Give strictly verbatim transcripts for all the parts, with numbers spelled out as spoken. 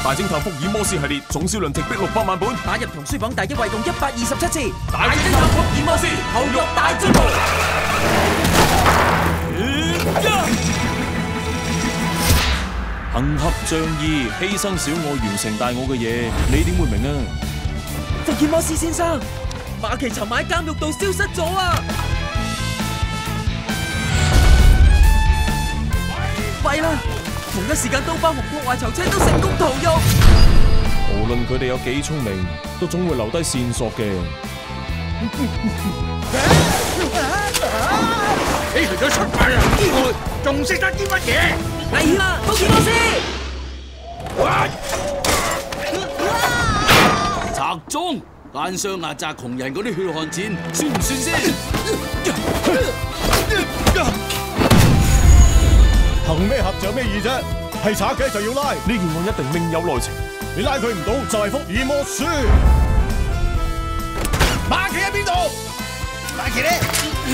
大偵探福爾摩斯系列總銷量直逼六百萬本， 打入童書榜第一位共一百二十七次。 大偵探福爾摩斯後續大進步。行俠仗義，犧牲小我完成大我嘅嘢，你點會明啊？ 福爾摩斯先生，馬奇尋晚喺監獄度消失咗啊！弊啦！同一時間，刀疤同破壞囚車都成功逃獄。 無論佢哋有幾聰明，都總會留低線索嘅。 你除咗出賣人之外，仲識得啲乜嘢？ 危險啦，福爾摩斯！ 賊贓，奸商壓榨窮人嗰啲血汗錢，算唔算先？ 行咩俠就有咩意啫？係賊嘅就要拉， 呢件案一定另有內情。 你拉佢唔到就係福爾摩斯。馬奇喺邊度？馬奇咧？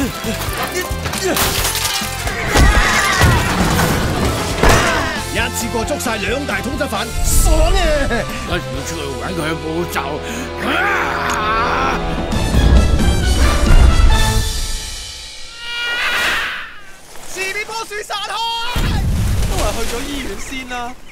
一次過捉晒兩大通緝犯，爽嘅！ 一要出去揾佢冇就。啊！ 士別波樹散開，都係去咗醫院先啦。